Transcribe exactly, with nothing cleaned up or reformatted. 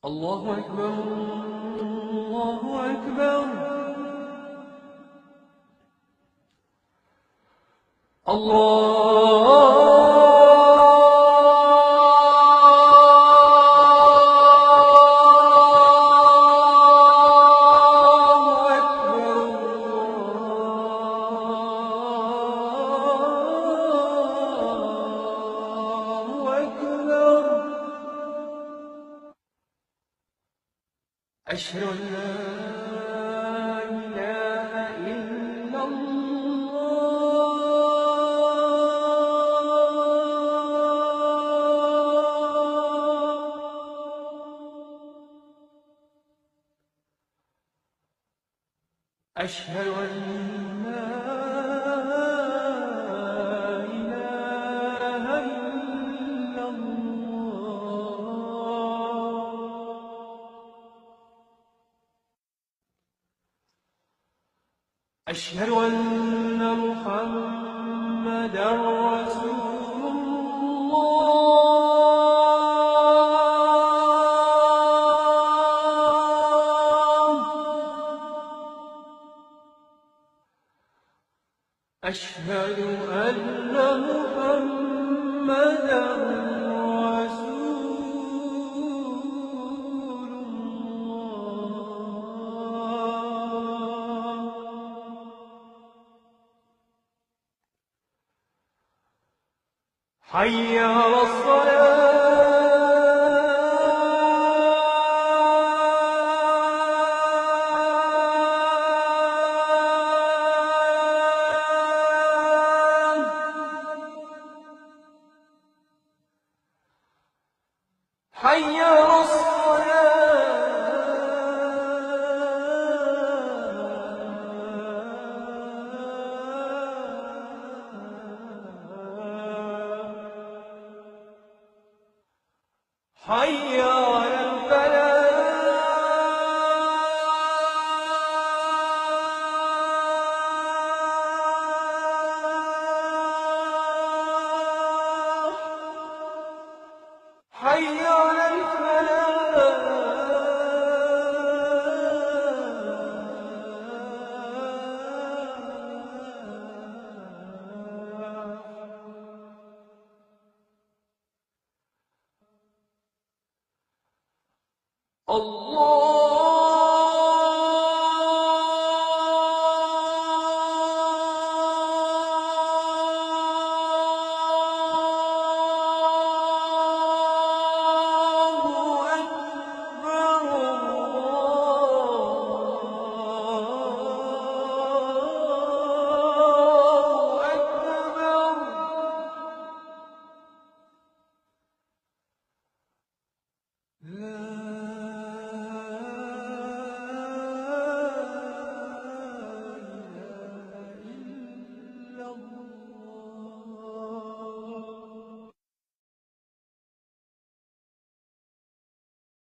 الله أكبر الله أكبر الله أشهد أن لا إله إلا الله أشهد أن لا إله إلا أشهد أن محمدا رسول الله أشهد أن محمدا حي على الصلاة حي على حي على الفلاح حي على الفلاح الله